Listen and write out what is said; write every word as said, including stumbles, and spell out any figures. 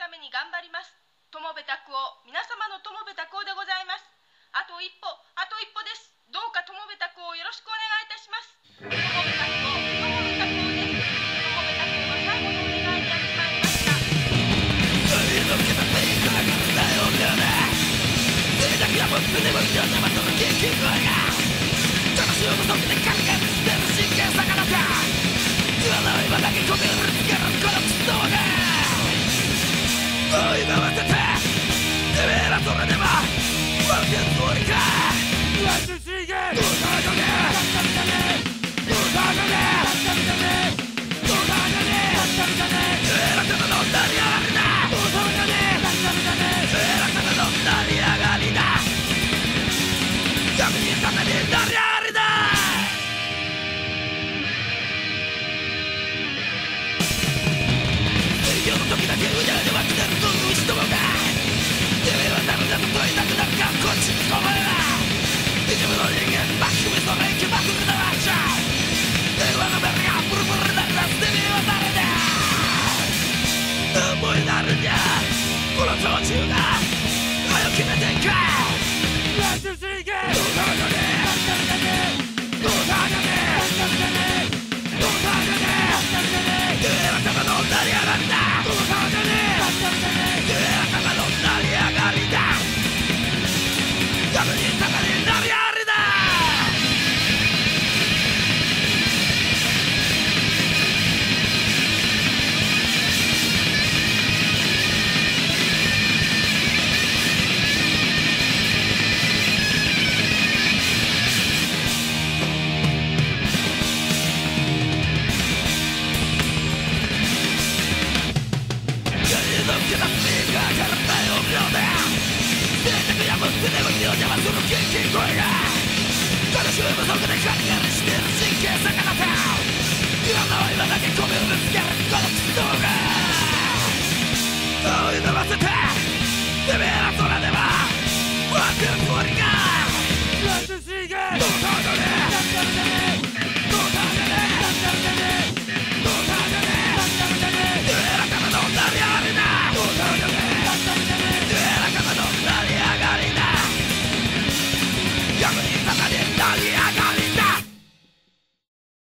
ために頑張ります。友部拓夫、皆様の友部拓夫でございます。あと一歩、あと一歩です。どうか友部拓夫をよろしくお願いいたします。友部拓夫、友部拓夫です。友部拓夫の最後のお願いにやってまいりました。 愛の気がないからだよね。手だけはもう胸も広さまとの元気声が魂を求めてカリカリしてる真剣さからか言わない今だけ込めるつけるこのクソが追い回ってててめえらそれではわけん通りかラスシーゲーどうだかねどうだかねどうだかねてめえらただの成り上がりだどうだかねてめえらただの成り上がりだ百人ために成り上がりだ水曜の時だけうにゃうにゃは来てるぞ牛どもがてめえは誰だと問いなくなるかこっちにこまえな一部の人間巻き込みそれ気まぐれなわっちゃ電話のベルがブルブル鳴らすてめえは誰だ何もになるんじゃこの途中が早く決めてんかラスシーゲーどうだかねどうだかねどうだかねてめえはただの成り上がりだどうだかねてめえはただの成り上がりだ百人ために成り上がりだ胸を邪魔する元気声が悲しみ不足でカリカリしてる真剣さからさいろんな今だけ込めるつけるこのクソが追い伸ばせててめえらそれでは